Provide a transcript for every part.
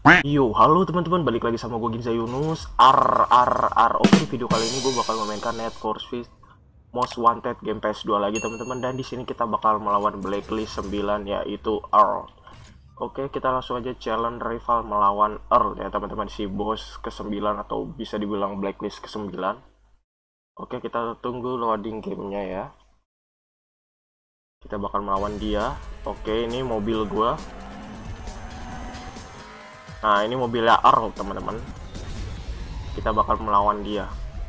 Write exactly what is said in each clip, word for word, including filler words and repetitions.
Yo, halo teman-teman, balik lagi sama gue Ginza Yunus. R R R. Oke, video kali ini gue bakal memainkan Need for Speed Most Wanted game P S dua lagi teman-teman, dan di sini kita bakal melawan Blacklist sembilan, yaitu Earl. Oke, kita langsung aja challenge rival melawan Earl ya teman-teman, si bos ke sembilan atau bisa dibilang Blacklist ke sembilan. Oke, kita tunggu loading gamenya ya. Kita bakal melawan dia. Oke, ini mobil gue. Nah, ini mobilnya Earl teman-teman. Kita bakal melawan dia.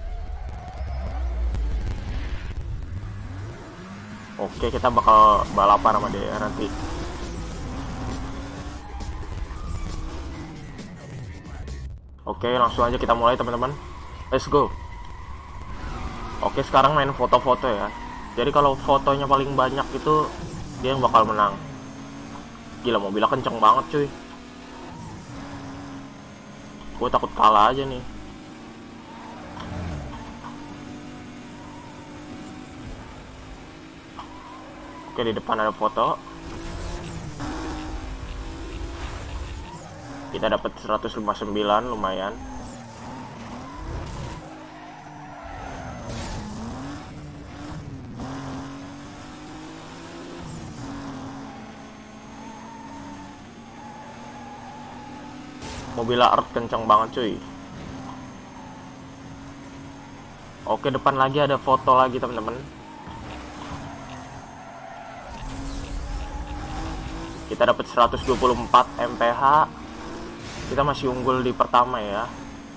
Oke, kita bakal balapan sama dia nanti. Oke, langsung aja kita mulai teman-teman. Let's go. Oke, sekarang main foto-foto ya. Jadi kalau fotonya paling banyak itu dia yang bakal menang. Gila, mobilnya kenceng banget cuy. Gue takut kalah aja nih. Oke, di depan ada foto. Kita dapat seratus lima puluh sembilan, lumayan. Mobilnya Earth kencang banget cuy. Oke, depan lagi ada foto lagi teman-teman. Kita dapat seratus dua puluh empat M P H. Kita masih unggul di pertama ya.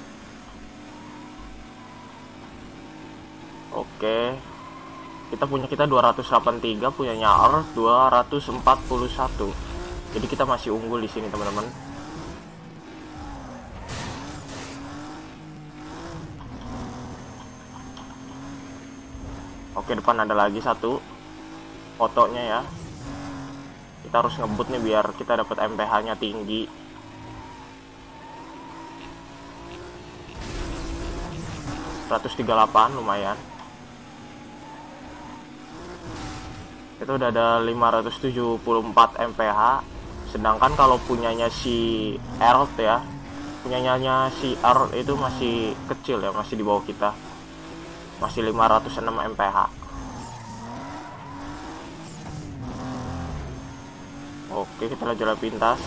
Oke. Kita punya kita dua ratus delapan puluh tiga, punyanya Earth dua ratus empat puluh satu. Jadi kita masih unggul di sini teman-teman. Oke, depan ada lagi satu fotonya ya. Kita harus ngebut nih biar kita dapat M P H-nya tinggi. seratus tiga puluh delapan, lumayan. Itu udah ada lima ratus tujuh puluh empat M P H. Sedangkan kalau punyanya si Earl ya, punyanya si Earl itu masih kecil ya, masih di bawah kita. Masih lima ratus enam M P H. Oke, kita laju lalu pintas.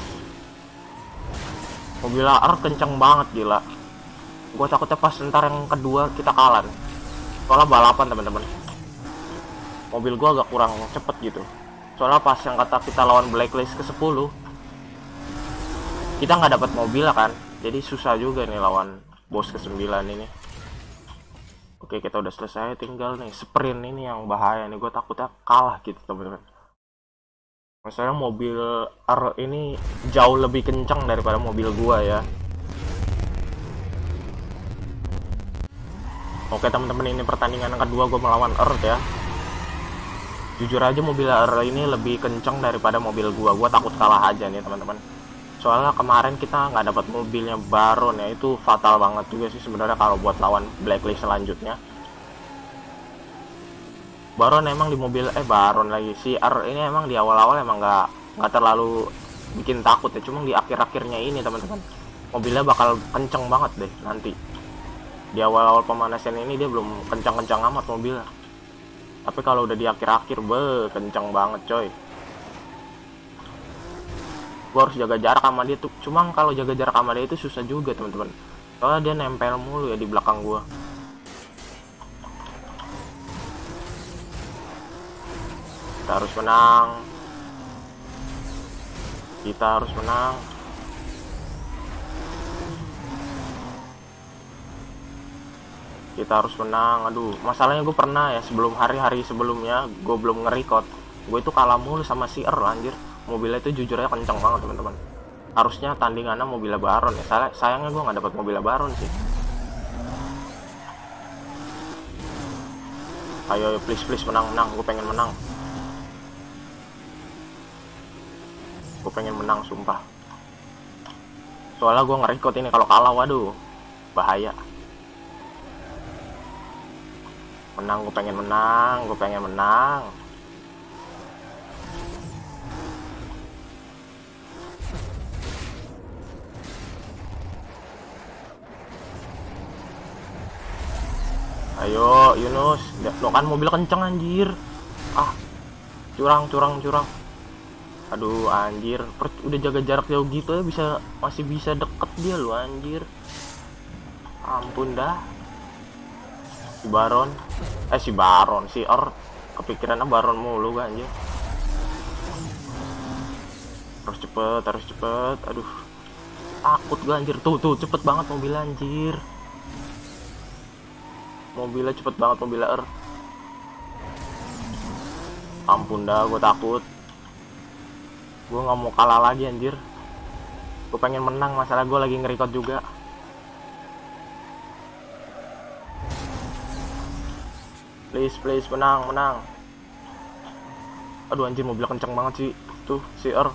Mobil A R kenceng banget gila. Gue takutnya pas ntar yang kedua kita kalah. Soalnya balapan teman-teman. Mobil gue agak kurang cepet gitu. Soalnya pas yang kata kita lawan Blacklist ke sepuluh, kita nggak dapat mobil kan. Jadi susah juga nih lawan bos ke sembilan ini. Oke, kita udah selesai, tinggal nih sprint ini yang bahaya nih. Gue takutnya kalah gitu teman-teman. Masalahnya mobil R ini jauh lebih kencang daripada mobil gua ya. Oke teman-teman, ini pertandingan kedua gua melawan R ya. Jujur aja mobil R ini lebih kencang daripada mobil gua. Gua takut kalah aja nih teman-teman. Soalnya kemarin kita nggak dapat mobilnya Baron ya, itu fatal banget juga sih sebenarnya kalau buat lawan Blacklist selanjutnya. Baron emang di mobil eh Baron lagi si R ini emang di awal-awal emang nggak nggak terlalu bikin takut ya, cuma di akhir-akhirnya ini teman-teman mobilnya bakal kenceng banget deh nanti. Di awal-awal pemanasan ini dia belum kencang-kencang amat mobilnya, tapi kalau udah di akhir-akhir be kenceng banget coy. Gua harus jaga jarak sama dia tuh, cuma kalau jaga jarak sama dia itu susah juga teman-teman, soalnya dia nempel mulu ya di belakang gua. Kita harus menang. Kita harus menang. Kita harus menang. Aduh, masalahnya gue pernah ya sebelum hari-hari sebelumnya gue belum nge-record. Gue itu kalah mulu sama si Earl anjir. Mobilnya itu jujur aja kenceng banget teman-teman. Harusnya tandingannya mobilnya Baron ya. Say sayangnya gue nggak dapat mobilnya Baron sih. Ayo please please menang menang. Gue pengen menang. Gue pengen menang sumpah. Soalnya gue nge-record ini, kalau kalah waduh bahaya. Menang, gue pengen menang, gue pengen menang. Ayo Yunus, lo kan mobil kenceng anjir. Ah, curang curang curang. Aduh anjir, per udah jaga jarak jauh gitu ya, bisa masih bisa deket dia lo anjir. Ampun dah. Si Baron, eh si Baron, si Or kepikirannya Baron mulu gak anjir. Harus cepet, harus cepet. Aduh, takut gue anjir. Tuh tuh cepet banget mobil anjir. Mobilnya cepet banget, mobilnya er. Ampun dah, gue takut. Gue nggak mau kalah lagi anjir. Gue pengen menang, masalah gue lagi nge-record juga. Please, please, menang, menang. Aduh anjir, mobil kenceng banget sih. Tuh, si er.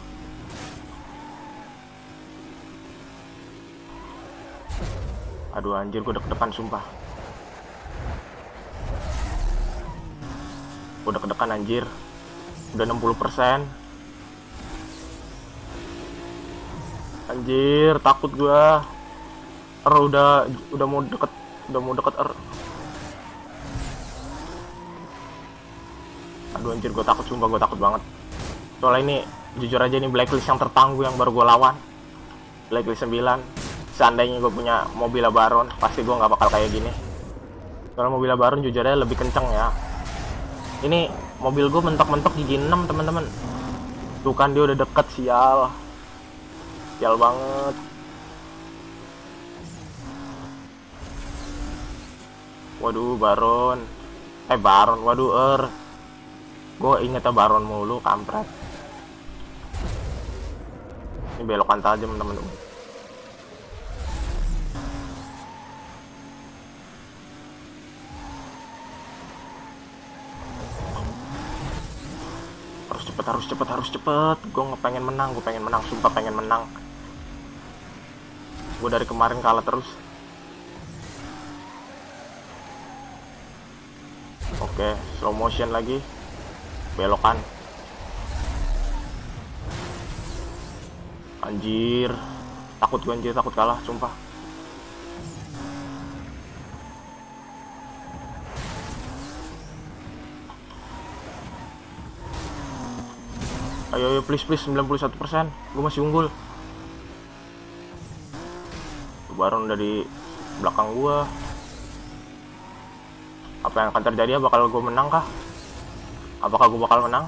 Aduh anjir, gue deg-degan sumpah. Gue deg-degan anjir. Udah enam puluh persen. Anjir, takut gue. Er udah udah mau deket, udah mau deket er. Aduh anjir, gue takut sumpah, gue takut banget. Soalnya ini jujur aja ini blacklist yang tertangguh yang baru gue lawan. Blacklist sembilan. Seandainya gue punya mobil Baron, pasti gue nggak bakal kayak gini. Soalnya mobil Baron jujur aja lebih kenceng ya. Ini mobil gue mentok-mentok gigi enam teman-teman. Tuh kan dia udah deket, sial. Sial banget. Waduh Baron. Eh Baron, waduh er. Gue ingetnya Baron mulu, kampret. Ini belokan tajam teman-teman. Harus cepet, harus cepet, harus cepet. Gue nggak pengen menang, gue pengen menang, sumpah pengen menang. Gue dari kemarin kalah terus. Oke, slow motion lagi. Belokan. Anjir, takut gue anjir, takut kalah, sumpah. Ayo, ayo, please, please, sembilan puluh satu persen. Gue masih unggul. Baron udah di belakang gue. Apa yang akan terjadi? Bakal gue menang kah? Apakah gue bakal menang?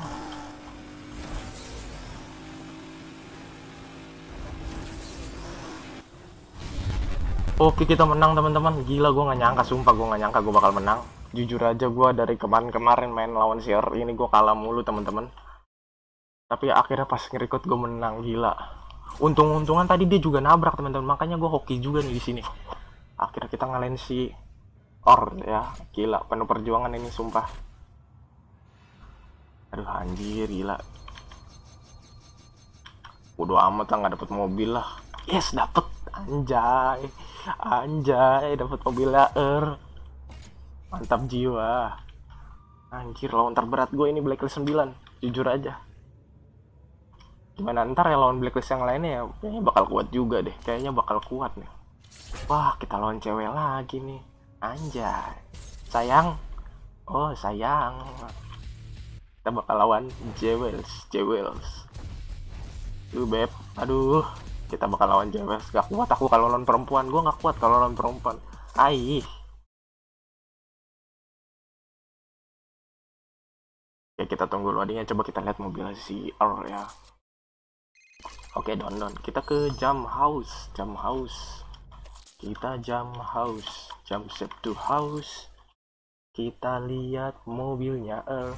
Oke, kita menang teman-teman. Gila, gue nggak nyangka, sumpah gue nggak nyangka gue bakal menang. Jujur aja gue dari kemarin-kemarin main lawan si Er ini gue kalah mulu teman-teman. Tapi akhirnya pas nge-record gue menang, gila. Untung-untungan tadi dia juga nabrak teman-teman. Makanya gue hoki juga nih di sini. Akhirnya kita ngalahin si Or ya. Gila, penuh perjuangan ini sumpah. Aduh anjir, gila. Bodo amat lah, nggak dapet mobil lah. Yes, dapet. Anjay, anjay, dapet mobil Er. Mantap jiwa. Anjir, lawan terberat gue ini blacklist sembilan. Jujur aja. Gimana ntar ya lawan blacklist yang lainnya ya, kayaknya bakal kuat juga deh. Kayaknya bakal kuat nih. Wah, kita lawan cewek lagi nih. Anjay. Sayang. Oh, sayang. Kita bakal lawan Jewels, Jewels. Duh, beb. Aduh. Kita bakal lawan Jewels. Gak kuat aku kalau lawan perempuan. Gue gak kuat kalau lawan perempuan. Aih. Ya, kita tunggu loadingnya. Coba kita lihat mobil si R ya. Oke, don don. Kita ke jam house, jam house. Kita jam house, jam set to house. Kita lihat mobilnya R.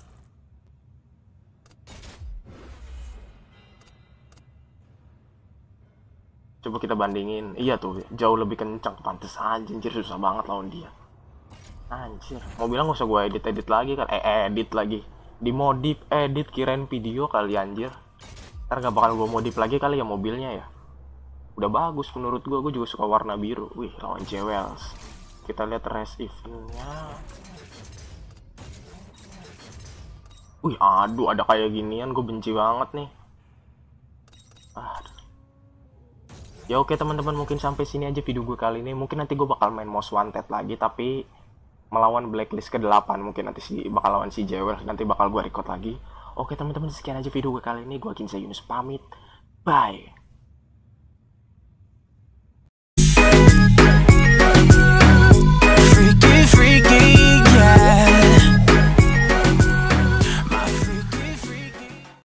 Coba kita bandingin. Iya tuh, jauh lebih kencang. Pantes aja, anjir, susah banget lawan dia. Anjir, mobilnya nggak usah gue edit-edit lagi kan. Eh, edit lagi. Dimodif, edit, kirain video kali anjir. Ntar gak bakal gue modif lagi kali ya mobilnya ya. Udah bagus menurut gue, gue juga suka warna biru. Wih, lawan Jewels. Kita lihat race eventnya. Wih, aduh, ada kayak ginian, gue benci banget nih. Aduh. Ya oke teman-teman, mungkin sampai sini aja video gue kali ini. Mungkin nanti gue bakal main Most Wanted lagi, tapi melawan blacklist ke delapan. Mungkin nanti si bakal lawan si Jewel, nanti bakal gue record lagi. Oke teman-teman, sekian aja video gue kali ini. Gue Kinsa Yunus pamit, bye.